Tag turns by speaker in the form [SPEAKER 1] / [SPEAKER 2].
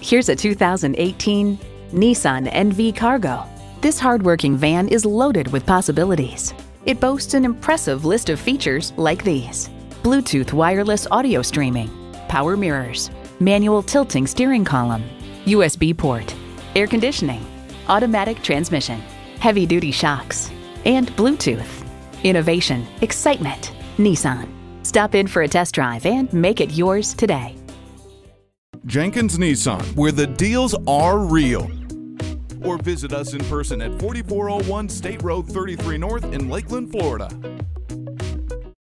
[SPEAKER 1] Here's a 2018 Nissan NV Cargo. This hardworking van is loaded with possibilities. It boasts an impressive list of features like these: Bluetooth wireless audio streaming, power mirrors, manual tilting steering column, USB port, air conditioning, automatic transmission, heavy-duty shocks, and Bluetooth. Innovation, excitement, Nissan. Stop in for a test drive and make it yours today.
[SPEAKER 2] Jenkins Nissan, where the deals are real. Or visit us in person at 4401 State Road 33 North in Lakeland, Florida.